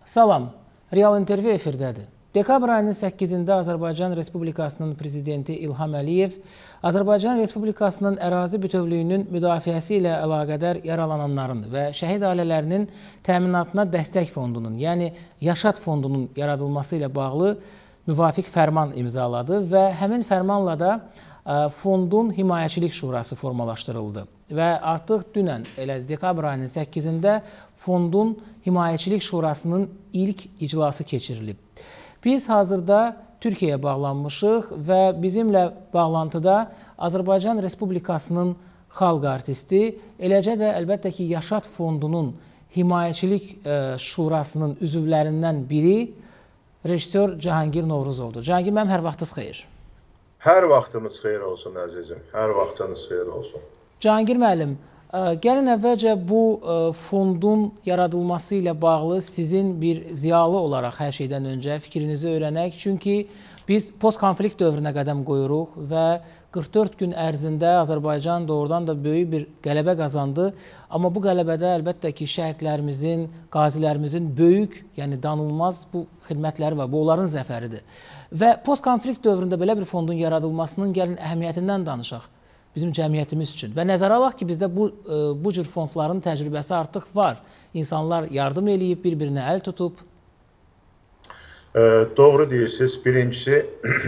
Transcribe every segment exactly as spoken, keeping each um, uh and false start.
Salam, Real intervyu efirdədir. Dekabr ayının səkkizində Azərbaycan Respublikasının Prezidenti İlham Əliyev Azərbaycan Respublikasının ərazi bütövlüyünün müdafiəsi ilə əlaqədar yaralananların və şəhid ailələrinin təminatına dəstək fondunun, yəni Yaşad fondunun yaradılması ilə bağlı müvafiq fərman imzaladı və həmin fərmanla da fondun himayəçilik şurası formalaşdırıldı. Və artıq dünən, elə dekabr ayının səkkizində fondun himayəçilik şurasının ilk iclası keçirilib. Biz hazırda Türkiyəyə bağlanmışıq və bizimlə bağlantıda Azərbaycan Respublikasının xalq artisti, eləcə də əlbəttə ki, Yaşad fondunun himayəçilik şurasının üzvlərindən biri rejissor Cahangir Novruzovdur. Cahangir, mənim hər vaxtınız xeyir. Hər vaxtınız xeyir olsun, əzizim. Hər vaxtınız xeyir olsun. Cahangir müəllim, gəlin əvvəlcə bu fondun yaradılması ilə bağlı sizin bir ziyalı olaraq hər şeydən öncə fikrinizi öyrənək. Çünki biz post-konflikt dövrünə qədəm qoyuruq və qırx dörd gün ərzində Azərbaycan doğrudan da böyük bir qələbə qazandı. Amma bu qələbədə əlbəttə ki, şəhidlərimizin, qazilərimizin böyük, yəni danılmaz bu xidmətləri var. Bu onların zəfəridir. Və post-konflikt dövründə belə bir fondun yaradılmasının gəlin əhəmiyyətindən danışaq bizim cəmiyyətimiz üçün. Və nəzərə alaq ki, bizdə bu, bu cür fondların təcrübəsi artıq var. İnsanlar yardım eləyib, bir-birinə əl tutub. E, doğru deyirsiniz. Birincisi,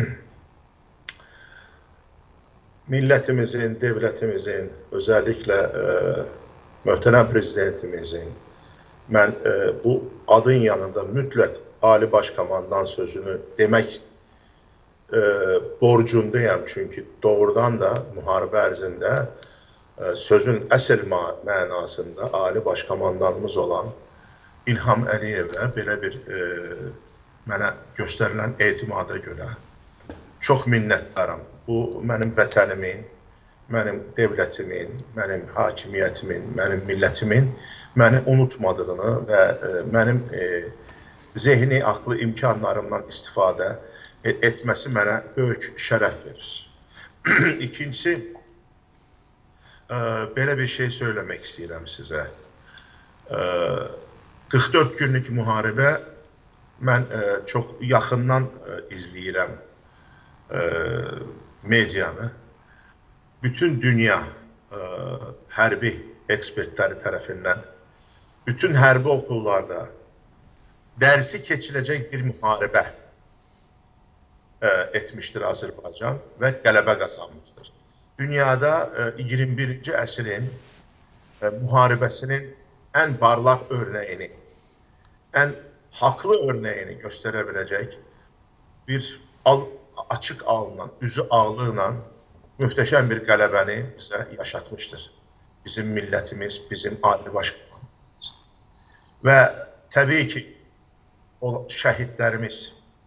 millətimizin, devlətimizin, özəlliklə e, möhtərəm prezidentimizin, mən e, bu adın yanında mütləq Ali Başkomandan sözünü demək E, borcundayam, çünki doğrudan da müharibə ərzində e, sözün əsl mənasında Ali Başkomandanımız olan İlham Əliyevə belə bir e, mənə göstərilən etimada görə çox minnətdaram. Bu mənim vətənimin, mənim devlətimin, mənim hakimiyyətimin, mənim millətimin məni unutmadığını və e, mənim e, zehni, aklı imkanlarımdan istifadə etməsi mənə böyük şərəf verir. İkincisi, e, belə bir şey söyləmək istəyirəm sizə. E, qırx dörd günlük müharibə mən e, çox yaxından e, izləyirəm e, medianı. Bütün dünya e, hərbi ekspertləri tərəfindən, bütün hərbi okullarda dərsi keçiləcək bir müharibə etmişdir Azərbaycan və qələbə qazanmışdır. Dünyada iyirmi birinci əsrin müharibəsinin ən parlaq örnəyini, ən haqlı örnəyini göstərə biləcək bir açıq alınan, üzü ağlıyla möhtəşəm bir qələbəni bizə yaşatmışdır. Bizim millətimiz, bizim Ali Başkomanımız. Və təbii ki, o şəhidlərimiz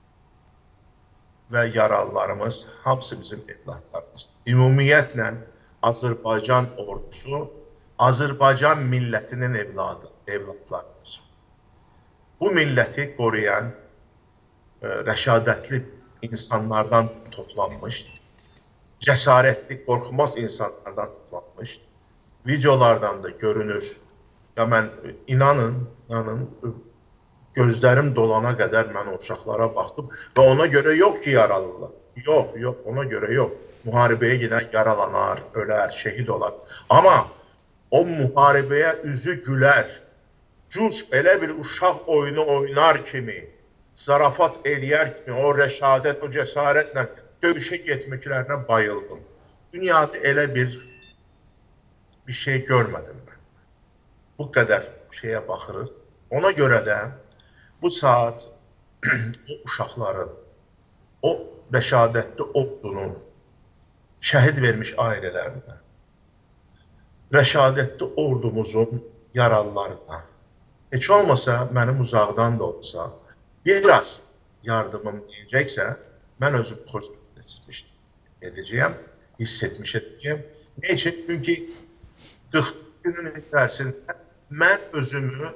və yaralılarımız hamısı bizim evlatlarımızdır. Ümumiyyətlə Azərbaycan ordusu Azərbaycan millətinin evladı, evlatlarıdır. Bu milləti qoruyan e, rəşadətli insanlardan toplanmış, cəsarətli, qorxmaz insanlardan toplanmış videolardan da görünür. Ya mən inanın, inanın gözlərim dolana qədər mən o uşaqlara baxdım və ona görə yox ki, yaralılar. Yox, yox, ona görə yox. Müharibəyə gedən yaralanar, ölər, şəhid olar. Amma o müharibəyə üzü gülər, cuş elə bir uşaq oyunu oynar kimi, zarafat eləyər kimi, o rəşadət, o cəsarətlə döyüşə getməklərinə bayıldım. Dünyada elə bir, bir şey görmədim mən. Bu qədər şeyə baxırız. Ona görə də bu saat o uşaqların, o rəşadətli ordunun, şəhid vermiş ailələrində, rəşadətli ordumuzun yaralılarına, heç olmasa mənim uzaqdan da olsa, biraz yardımım deyəcəksə, mən özüm xoş edəcəyəm, hiss etmiş edəcəyəm. Ne üçün? Çünki qırx günün içərisində mən özümü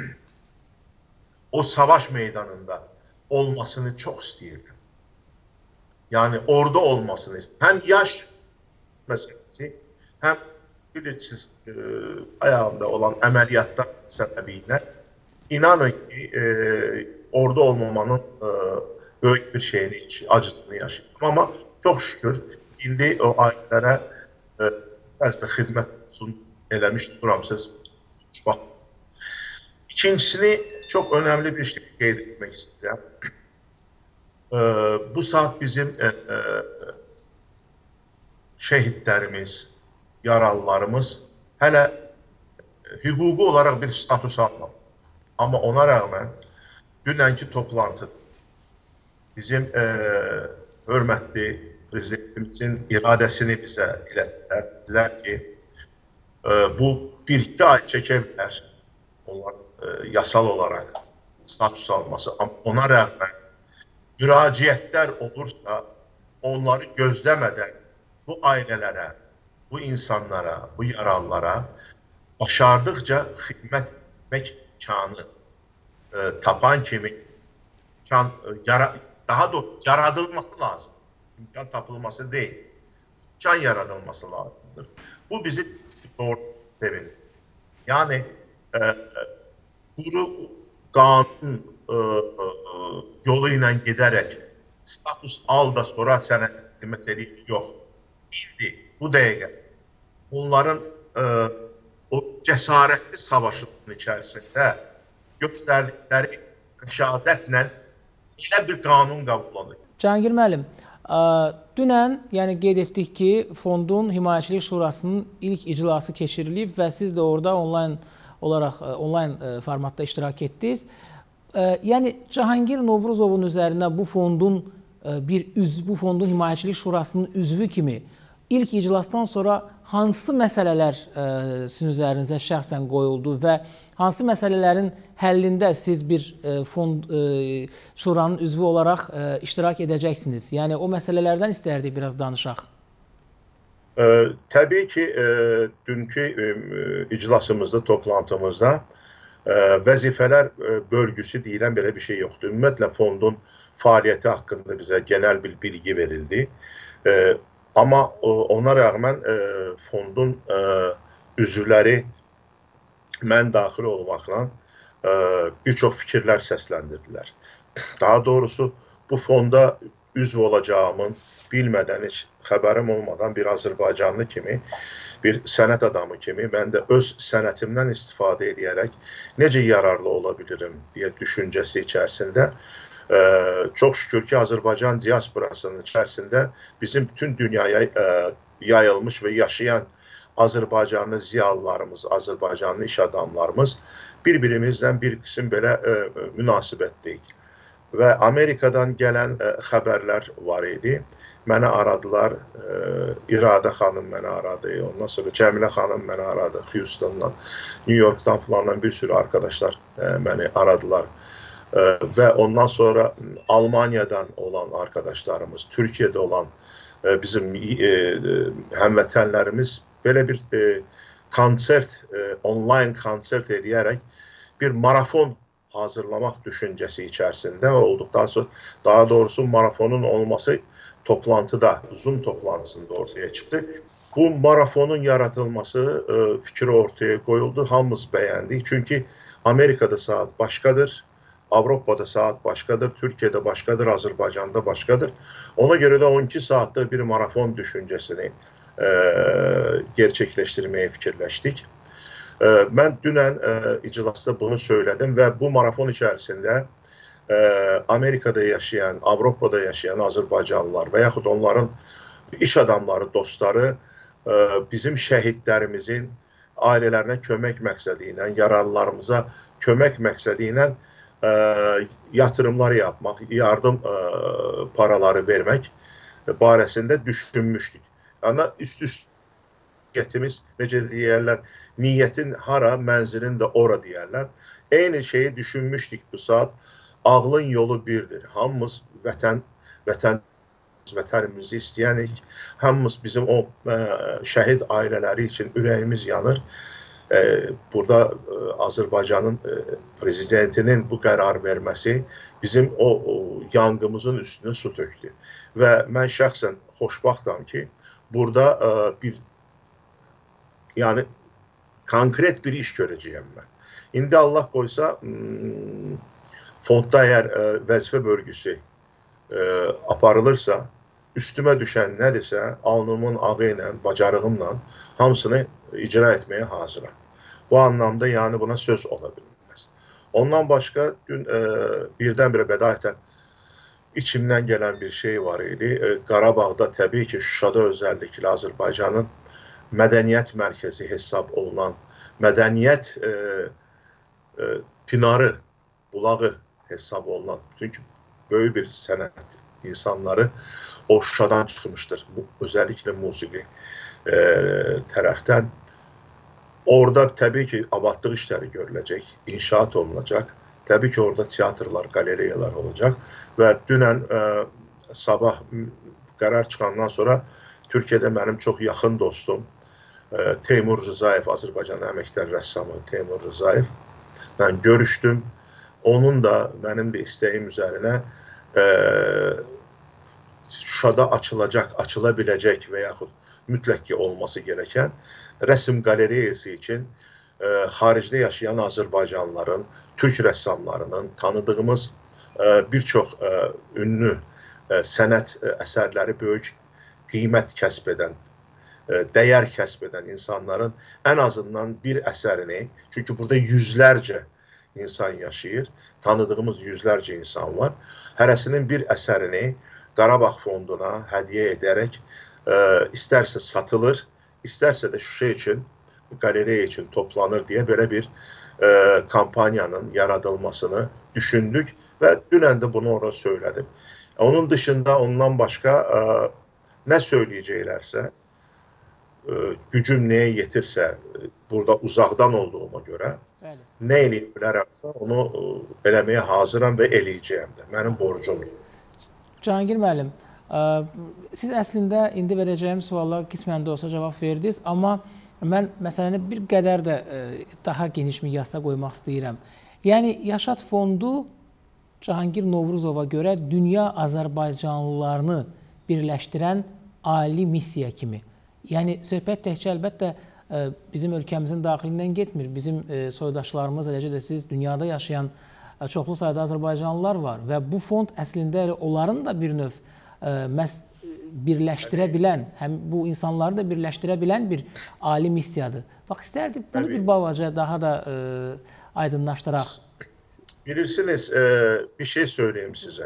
o savaş meydanında olmasını çox istəyirdim. Yani orada olmasını istəyirdim. Həm yaş məsələsi, həm bilirsiniz, e, ayağımda olan əməliyyatlar səbəbiyle inanın ki e, orada olmamanın e, böyük bir şeyini, acısını yaşayırdım. Ama çok şükür indi o ailelere e, biraz da xidmət olsun eləmiş duramsız. Bak. İkincisini çok önemli bir şey qeyd etmek istedim. E, bu saat bizim e, e, şehitlerimiz, yaralılarımız hələ hüquqi olarak bir status almadı. Ama ona rağmen dünənki toplantıda bizim e, hörmətli prezidentimizin iradəsini bizə ilətdilər. Dedilər ki, e, bu bir-iki ay çəkə bilər. Onlar e, yasal olarak status alması. Ama ona rağmen müraciətlər olursa onları gözləmədən bu ailelere, bu insanlara, bu yaralılara başardıkça xidmət etmək imkanı e, tapan kimi imkan, e, yara, daha doğrusu yaradılması lazım. İmkan tapılması değil. İmkan yaradılması lazımdır. Bu bizi doğru sevindir. Yani e, kuru kanun e, e, yoluyla giderek status al da sonra sənə xidmət edeyim, yox. İndi bu dəqiqə onların e, o cəsarətli savaşının içərisində göstərdikləri rəşadətlə elə bir qanun qəbul olunur. Cahangir müəllim, dünən yəni qeyd etdik ki, Fondun Himayəçilik Şurasının ilk iclası keçirilib və siz də orada onlayn olaraq onlayn formatda iştirak etdiniz. Yəni Cahangir Novruzovun üzərinə bu fondun bir üz, bu Fondun Himayəçilik Şurasının üzvü kimi İlk iclasdan sonra hansı məsələlər e, sizin üzərinizə şəxsən qoyuldu və hansı məsələlərin həllində siz bir e, fond e, şuranın üzvü olaraq e, iştirak edəcəksiniz? Yəni o məsələlərdən istərdik biraz danışaq. E, təbii ki, e, dünkü e, iclasımızda, toplantımızda e, vəzifələr e, bölgüsü deyilən belə bir şey yoxdur. Ümumiyyətlə fondun fəaliyyəti haqqında bizə genel bir bilgi verildi. E, Ama ona rağmen e, fondun e, üzvləri mən daxil olmaqla e, bir çox fikirlər səsləndirdilər. Daha doğrusu bu fonda üzv olacağımın bilmədən, heç xəbərim olmadan bir Azərbaycanlı kimi, bir sənət adamı kimi mən də öz sənətimdən istifadə edərək necə yararlı ola bilirim deyə düşüncəsi içərisində Ee, çok şükür ki Azerbaycan diasporasının içerisinde bizim bütün dünyaya e, yayılmış ve yaşayan Azerbaycanlı ziyalılarımız, Azerbaycanlı iş adamlarımız birbirimizden bir kısım böyle e, münasibetlik. Ve Amerika'dan gelen e, haberler var idi. Məni aradılar, e, İradə xanım məni aradı, ondan sonra Cəmilə xanım məni aradı, Houston'dan, New York'tan falan bir sürü arkadaşlar e, məni aradılar. Ee, ve ondan sonra Almanya'dan olan arkadaşlarımız, Türkiye'de olan e, bizim e, e, hemvatanlarımız böyle bir e, konsert, e, online konsert edərək bir marafon hazırlamak düşüncesi içerisinde olduktan sonra daha doğrusu marafonun olması toplantıda, Zoom toplantısında ortaya çıktı. Bu marafonun yaratılması e, fikri ortaya koyuldu. Hamımız beğendik. Çünkü Amerika'da saat başkadır. Avrupa'da saat başkadır, Türkiye'de başkadır, Azerbaycan'da başkadır. Ona göre de on iki saatte bir marafon düşüncesini e, gerçekleştirmeye fikirleştik. E, ben dünen e, iclasda bunu söyledim ve bu marafon içerisinde e, Amerika'da yaşayan, Avrupa'da yaşayan Azerbaycanlılar ve yaxud onların iş adamları, dostları e, bizim şehitlerimizin ailelerine kömək məqsədiyle, yaralılarımıza kömək məqsədiyle E, yatırımlar yapmak, yardım e, paraları vermek barəsində düşünmüşdük. Yani üst üst niyyətimiz, necə deyərlər, niyyətin hara, mənzilin də ora deyərlər. Eyni şeyi düşünmüşdük bu saat. Ağlın yolu birdir. Hamımız vətən, vətən, vətənimizi istəyənik. Hamımız bizim o e, şəhid ailələri için ürəyimiz yanır. Burada Azerbaycan'ın prezidentinin bu karar vermesi bizim o, o yangımızın üstüne su töktü. Ve ben şahsen xoşbaxtam ki burada bir yani konkret bir iş göreceğim ben. İndi Allah qoysa fondda əgər vəzifə bölgüsü aparılırsa, üstümə düşən nədirsə, alnımın ağı ilə, bacarığımla hamısını icra etməyə hazıram. Bu anlamda yəni buna söz ola bilməz. Ondan başqa dün birdən-birə bədayətən içimdən gələn bir şey var idi. Qarabağda təbii ki, Şuşada özəlliklə Azərbaycanın mədəniyyət mərkəzi hesab olunan, mədəniyyət e, e, pinarı, bulağı hesab olunan, çünki böyük bir sənət insanları o Şuşadan çıxmışdır, özəlliklə musiqi e, tərəfdən. Orada təbii ki, abadlıq işləri görüləcək, inşaat olunacaq. Təbii ki, orada teatrlar, qaleriyalar olacaq və dünən e, sabah qərar çıxandan sonra Türkiyədə mənim çox yaxın dostum e, Teymur Rızayev, Azərbaycan əməkdar rəssamı Teymur Rızayev ilə görüşdüm. Onun da mənim də istəyim üzərinə e, Şuşada açılacaq, açıla biləcək və yaxud mütləq ki olması gerəkən rəsm qalereyası üçün e, xaricdə yaşayan Azərbaycanlıların, Türk rəssamlarının, tanıdığımız e, bir çox e, ünlü e, sənət e, əsərləri böyük qiymət kəsb edən, e, dəyər kəsb edən insanların ən azından bir əsərini, çünki burada yüzlərcə insan yaşayır, tanıdığımız yüzlərcə insan var, hərəsinin bir əsərini Qarabağ fonduna hədiyyə edərək e, istərsə satılır, istərsə də Şuşa üçün, qalereya üçün toplanır deyə belə bir e, kampaniyanın yaradılmasını düşündük və dünən də bunu orada söylədim. Onun dışında ondan başqa e, nə söyləyəcəklərsə, e, gücüm nəyə yetirsə, e, burada uzaqdan olduğuma görə Bəli. Nə eləyib bilərəmsə, onu e, eləməyə hazıram və eləyəcəyəm də. Mənim borcumdur. Cahangir müəllim, siz əslində indi verəcəyim suallar qismən də olsa cavab verdiniz, amma mən məsələni bir qədər də daha geniş miqyasda qoymaq istəyirəm. Yəni, Yaşad Fondu Cahangir Novruzova görə dünya Azərbaycanlılarını birləşdirən ali missiya kimi. Yəni, söhbət təkcə əlbəttə bizim ölkəmizin daxilindən getmir. Bizim soydaşlarımız, eləcə də siz dünyada yaşayan çoxlu sayda Azərbaycanlılar var və bu fond əslində onların da bir növ məhz birləşdirə bilən, həm bu insanları da birləşdirə bilən bir ali missiyadır. Bax, istərdik bunu bir balaca daha da e, aydınlaşdıraq. Bilirsiniz, e, bir şey söyleyeyim sizə.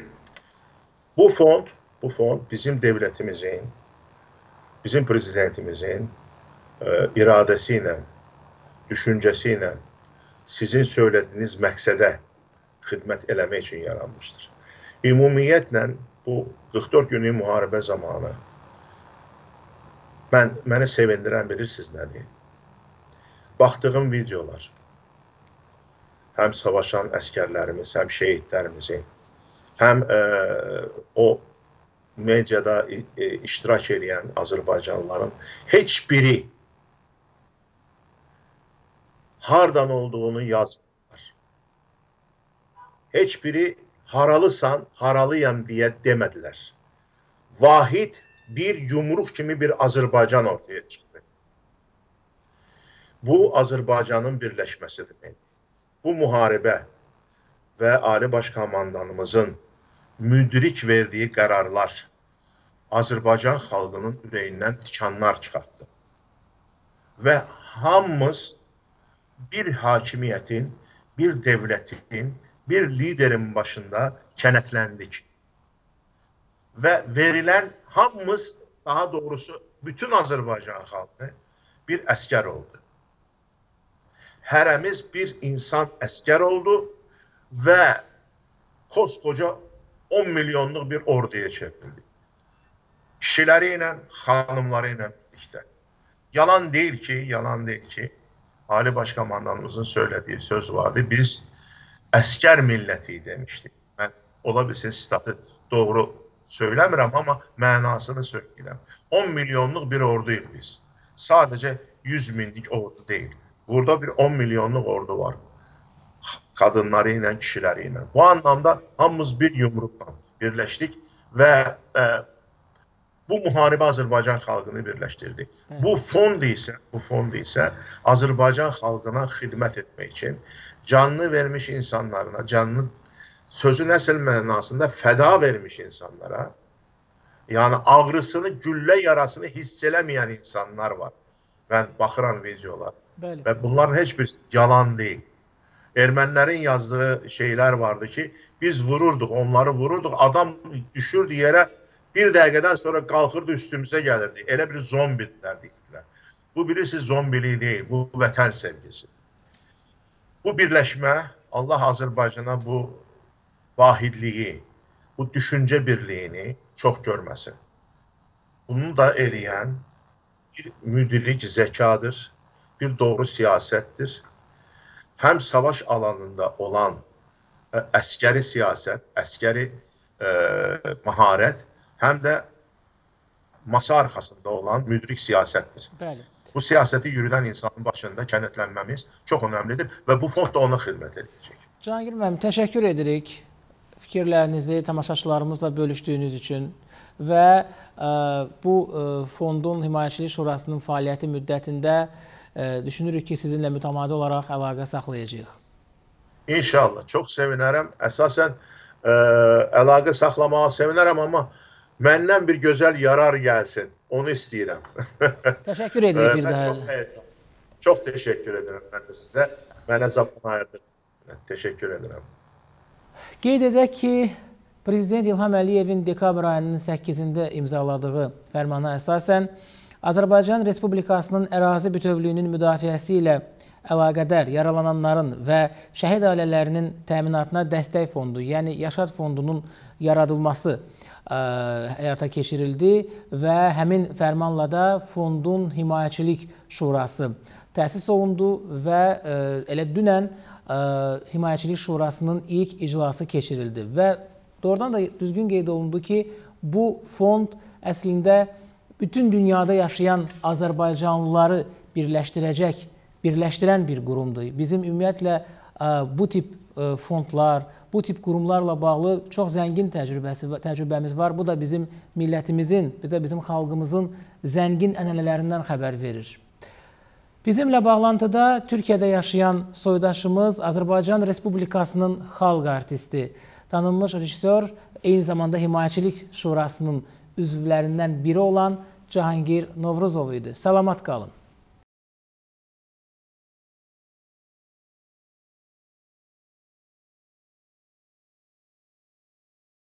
Bu fond, bu fond bizim devlətimizin, bizim prezidentimizin e, iradəsi ilə, düşüncəsi ilə sizin söylədiyiniz məqsədə xidmət eləmək üçün yaranmışdır. Ümumiyyətlə, bu qırx dörd günlük müharibə zamanı mən, məni sevindirən bilirsiniz nədir? Baxdığım videolar, həm savaşan əskərlərimiz, həm şehidlərimizin, həm e, o mediada e, iştirak edən Azərbaycanlıların heç biri hardan olduğunu yazmırlar. Heç biri haralısan, haralıyam deyə demədilər. Vahid bir yumruq kimi bir Azərbaycan ortaya çıxdı. Bu, Azərbaycanın birləşməsidir. Bu müharibə və Ali Baş Komandanımızın müdrik verdiyi qərarlar Azərbaycan xalqının ürəyindən tikanlar çıxartdı. Və hamımız bir hakimiyyətin, bir devlətin, bir liderin başında kənətləndik. Və verilən hamımız, daha doğrusu bütün Azərbaycan xalqı bir əskər oldu. Hərəmiz bir insan əskər oldu və koskoca on milyonluq bir orduya çevrildi. Kişiləri ilə, xanımları ilə birlikdə. Yalan deyil ki, yalan deyil ki, Ali Baş Komandanımızın söylediği söz vardı. Biz əskər milləti demişdik. Mən ola bilsin sitatı doğru söyləmirəm, amma mənasını söyləyirəm. on milyonluq bir orduyuz biz. Sadəcə yüz minlik ordu deyil. Burada bir on milyonluq ordu var. Kadınları ilə, kişiləri ilə. Bu anlamda hamımız bir yumruqla birləşdik və e, Bu müharibə Azərbaycan xalqını birləşdirdi. Evet. Bu fond isə, bu fond isə Azərbaycan xalqına xidmət etmək üçün canını vermiş insanlarına, canını sözün əsl mənasında fəda vermiş insanlara, yəni ağrısını, güllə yarasını hiss eləməyən insanlar var. Mən baxıram videolar. Bəli. Və bunların heç bir yalan deyil. Ermənilərin yazdığı şeylər vardı ki, biz vururduq, onları vururduq, adam düşürdü yerə, bir dəqiqədən sonra qalxırdı üstümüzə gəlirdi. Elə bir zombidirlər deyirlər. Bu bilirsiniz zombilik deyil, bu vətən sevgisi. Bu birləşmə Allah Azərbaycana bu vahidliyi, bu düşüncə birliyini çox görməsin. Bunu da eləyən bir müdürlük zəkadır, bir doğru siyasətdir. Həm savaş alanında olan ə, əskəri siyasət, əskəri ə, maharət, həm də masa arxasında olan müdrik siyasətdir. Bəli. Bu siyasəti yürüdən insanın başında kənətlənməmiz çox önəmlidir və bu fond da ona xidmət edəcək. Cahangir müəllim, təşəkkür edirik fikirlərinizi tamaşaçılarımızla bölüşdüyünüz üçün və ə, bu ə, fondun Himayəçilik Şurasının fəaliyyəti müddətində ə, düşünürük ki, sizinlə mütəmadi olaraq əlaqə saxlayacağıq. İnşallah, çox sevinərəm. Əsasən ə, əlaqə saxlamağa sevinərəm, amma məndən bir gözəl yarar gəlsin. Onu istəyirəm. Təşəkkür edirik bir daha. Çox, çox təşəkkür edirəm mən də sizə. Mənə zaman ayırdığınız. Təşəkkür edirəm. Qeyd edək ki, Prezident İlham Əliyevin dekabr ayının səkkizində imzaladığı fərmana əsasən Azərbaycan Respublikasının ərazi bütövlüyünün müdafiəsi ilə əlaqədar yaralananların və şəhid ailələrinin təminatına dəstək fondu, yəni Yaşad fondunun yaradılması ə, həyata keçirildi və həmin fərmanla da fondun Himayəçilik Şurası təsis olundu və ə, elə dünən ə, Himayəçilik Şurasının ilk iclası keçirildi və doğrudan da düzgün qeyd olundu ki, bu fond əslində bütün dünyada yaşayan Azərbaycanlıları birləşdirəcək, birləşdirən bir qurumdur. Bizim ümumiyyətlə bu tip fondlar, bu tip qurumlarla bağlı çox zəngin təcrübəsi, təcrübəmiz var. Bu da bizim millətimizin, bir də bizim xalqımızın zəngin ənənələrindən xəbər verir. Bizimlə bağlantıda Türkiyədə yaşayan soydaşımız Azərbaycan Respublikasının xalq artisti, tanınmış rejissor, eyni zamanda Himayəçilik Şurasının üzvlərindən biri olan Cahangir Novruzov idi. Salamat qalın.